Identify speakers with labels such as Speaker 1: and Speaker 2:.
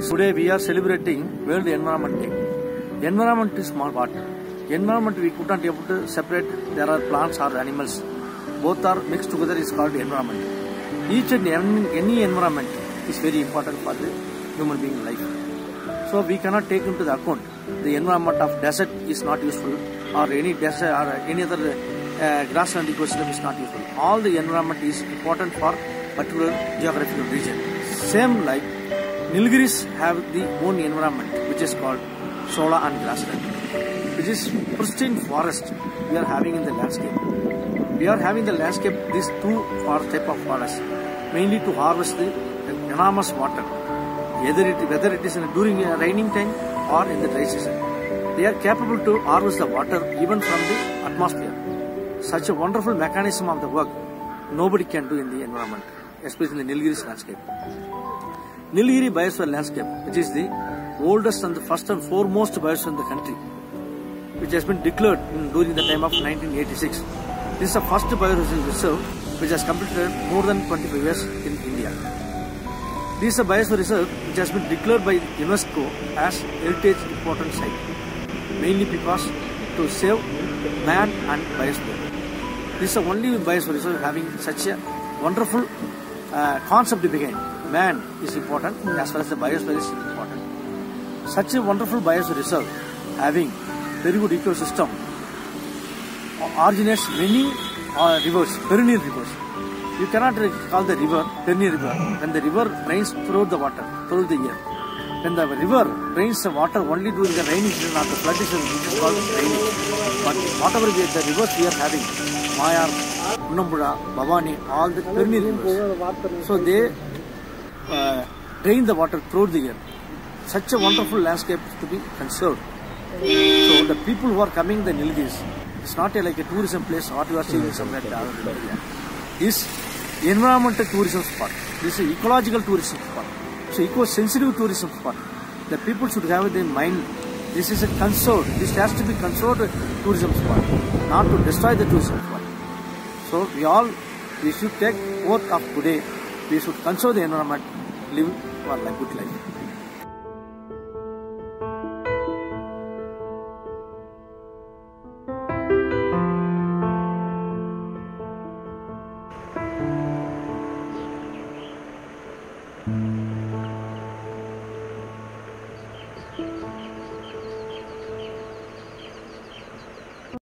Speaker 1: Today we are celebrating World Environment Day. Environment is small what? Environment we could not able to separate. There are plants or animals. Both are mixed together is called environment. Each and any environment is very important for the human being life. So we cannot take into the account the environment of desert is not useful, or any desert or any other grassland ecosystem is not useful. All the environment is important for particular geographical region. Same like Nilgiris have the own environment which is called Shola and grassland, which is pristine forest we are having in the landscape. We are having the landscape these two type of forests mainly to harvest the enormous water, whether it is during a raining time or in the dry season. They are capable to harvest the water even from the atmosphere. Such a wonderful mechanism of the work nobody can do in the environment, especially in the Nilgiris landscape. Nilgiri Biosphere Landscape, which is the oldest and the first and foremost biosphere in the country, which has been declared during the time of 1986. This is the first biosphere reserve which has completed more than 25 years in India. This is a biosphere reserve which has been declared by UNESCO as heritage important site, mainly because to save man and biosphere. This is the only biosphere reserve having such a wonderful concept behind. Man is important as far as the biosphere is important. Such a wonderful biosphere reserve having very good ecosystem originates many rivers, perennial rivers. You cannot call the river perennial river when the river rains throughout the water, throughout the year. When the river rains the water only during the rainy season or the flood season, which is called rainy. But whatever the rivers we are having, Mayar, Unnambura, Bhavani, all the perennial rivers. So they drain the water throughout the year. Such a wonderful landscape to be conserved. So the people who are coming the Nilgiris, it's not like a tourism place what you are seeing somewhere in the other area. This environmental tourism spot. This is ecological tourism spot. So eco-sensitive tourism spot. The people should have in mind this is a conserved. This has to be conserved tourism spot, not to destroy the tourism spot. So we should take oath of today. We should conserve the environment, live for a good life.